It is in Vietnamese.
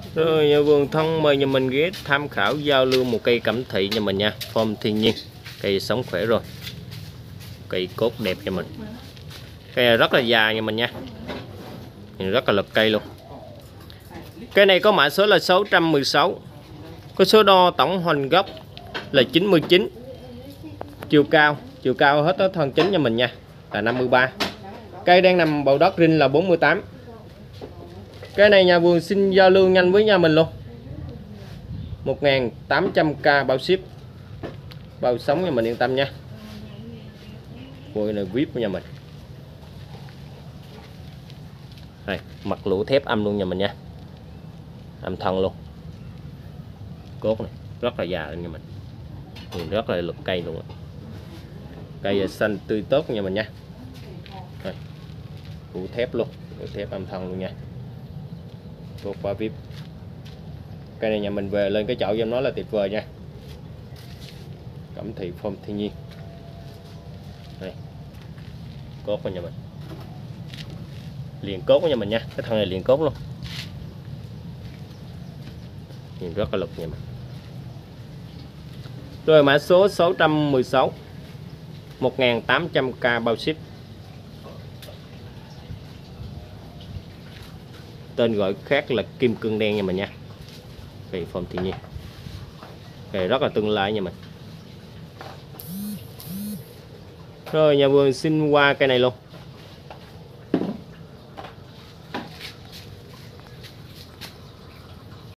Rồi nhà vườn thân mời nhà mình ghé tham khảo giao lưu một cây cẩm thị nhà mình nha, form thiên nhiên, cây sống khỏe rồi, cây cốt đẹp cho mình, cây này rất là già nhà mình nha, rất là lực cây luôn. Cây này có mã số là 616, có số đo tổng hoành gốc là 99, chiều cao hết tới thân chính nhà mình nha là 53. Cây đang nằm bầu đất rin là 48. Cái này nhà vườn xin giao lưu nhanh với nhà mình luôn, 1.800k bao ship, bao sống nhà mình yên tâm nha. Cây này VIP của nhà mình. Đây, mặt lũa thép âm luôn nhà mình nha, âm thân luôn, cốt này rất là già luôn nhà mình, rất là lực cây luôn, cây xanh tươi tốt nhà mình nha. Đây, lũa thép luôn, lũa thép âm thân luôn nha, cốt quá VIP. Cây này nhà mình về lên cái chậu cho em nói là tuyệt vời nha, cẩm thị form thiên nhiên. Đây, cốt của nhà mình, liền cốt của nhà mình nha, cái thân này liền cốt luôn, nhìn rất là lực nhà mình. Rồi mã số 616, 1.800k bao ship, tên gọi khác là kim cương đen nha mình nha, cây form thiên nhiên, cây rất là tương lai nha mình. Rồi nhà vườn xin qua cây này luôn,